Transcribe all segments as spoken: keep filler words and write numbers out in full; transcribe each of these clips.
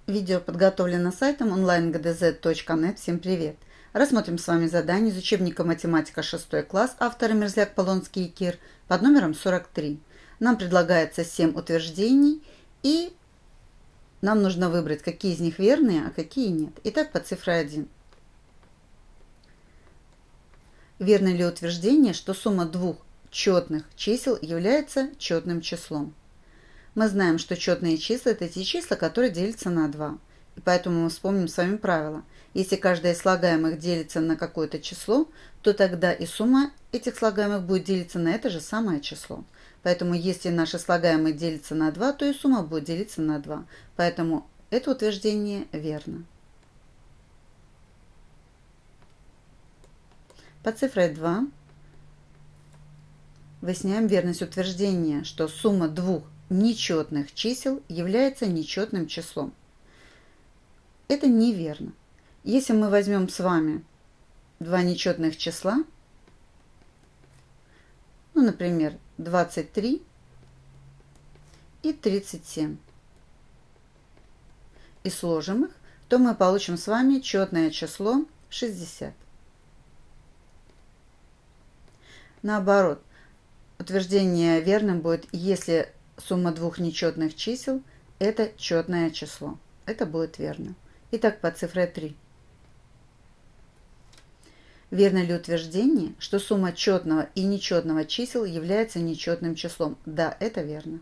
Видео подготовлено сайтом онлайн гэ дэ зет точка нет. Всем привет! Рассмотрим с вами задание из учебника «Математика шестой класс» автора Мерзляк, Полонский и Кир под номером сорок три. Нам предлагается семь утверждений, и нам нужно выбрать, какие из них верные, а какие нет. Итак, под цифрой один. Верно ли утверждение, что сумма двух четных чисел является четным числом? Мы знаем, что четные числа – это те числа, которые делятся на два. И поэтому мы вспомним с вами правило. Если каждое из слагаемых делится на какое-то число, то тогда и сумма этих слагаемых будет делиться на это же самое число. Поэтому если наши слагаемые делятся на два, то и сумма будет делиться на два. Поэтому это утверждение верно. Под цифрой два выясняем верность утверждения, что сумма двух нечетных чисел является нечетным числом. Это неверно. Если мы возьмем с вами два нечетных числа, ну, например, двадцать три и тридцать семь, и сложим их, то мы получим с вами четное число шестьдесят. Наоборот, утверждение верным будет, если сумма двух нечетных чисел – это четное число. Это будет верно. Итак, под цифрой три. Верно ли утверждение, что сумма четного и нечетного чисел является нечетным числом? Да, это верно.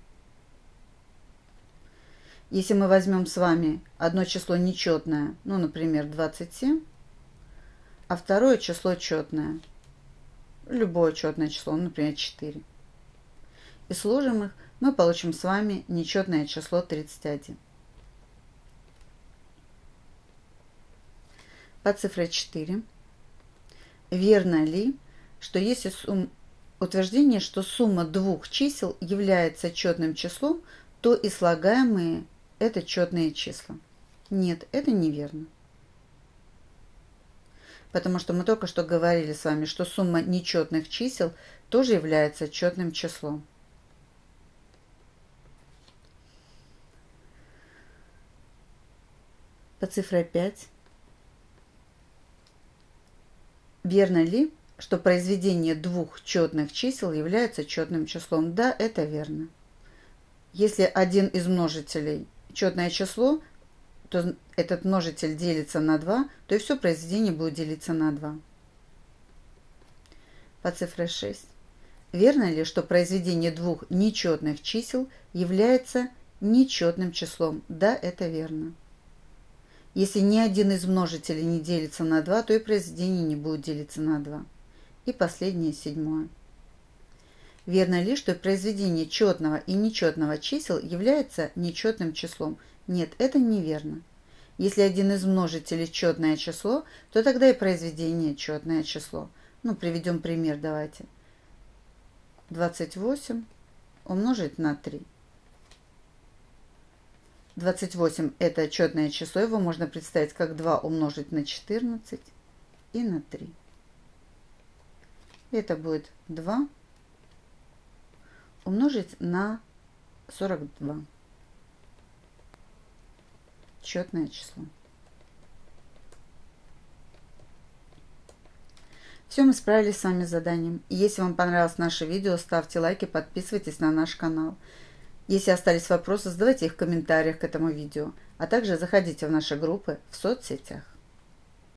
Если мы возьмем с вами одно число нечетное, ну, например, двадцать семь, а второе число четное, любое четное число, например, четыре, и сложим их, мы получим с вами нечетное число тридцать один. Под цифрой четыре. Верно ли, что если сум... утверждение, что сумма двух чисел является четным числом, то и слагаемые – это четные числа? Нет, это неверно. Потому что мы только что говорили с вами, что сумма нечетных чисел тоже является четным числом. Под цифрой пять. Верно ли, что произведение двух четных чисел является четным числом? Да, это верно. Если один из множителей четное число, то этот множитель делится на два, то и все произведение будет делиться на два. Под цифрой шесть. Верно ли, что произведение двух нечетных чисел является нечетным числом? Да, это верно. Если ни один из множителей не делится на два, то и произведение не будет делиться на два. И последнее, седьмое. Верно ли, что произведение четного и нечетного чисел является нечетным числом? Нет, это неверно. Если один из множителей четное число, то тогда и произведение четное число. Ну, приведем пример, давайте. двадцать восемь умножить на три. двадцать восемь – это четное число, его можно представить как два умножить на четырнадцать и на три. Это будет два умножить на сорок два. Четное число. Все, мы справились с вами с заданием. И если вам понравилось наше видео, ставьте лайки, подписывайтесь на наш канал. Если остались вопросы, задавайте их в комментариях к этому видео, а также заходите в наши группы в соцсетях.